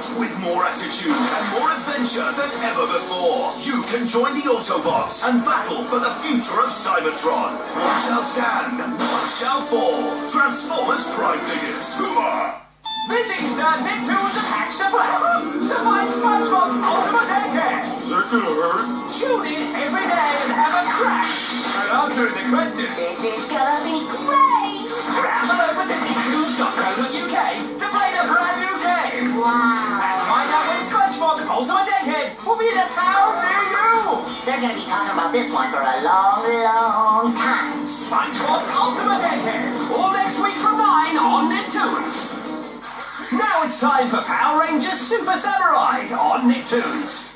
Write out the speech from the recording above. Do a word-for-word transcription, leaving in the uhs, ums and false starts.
With more attitude and more adventure than ever before, you can join the Autobots and battle for the future of Cybertron. One shall stand, one shall fall. Transformers Prime figures. Hooah! This Easter, Nicktoons have hatched a plan to find SpongeBob's ultimate egghead. Is that gonna hurt? Tune in every day and have a crack at answering the questions. This is gonna be great! Scramble over to nicktoons dot co dot U K to play the brand new game. Wow! And find out when SpongeBob's ultimate egghead will be in a town near you. They're gonna be talking about this one for a long, long time. SpongeBob's ultimate egghead, all next week from nine on Nicktoons. Now it's time for Power Rangers Super Samurai on Nicktoons.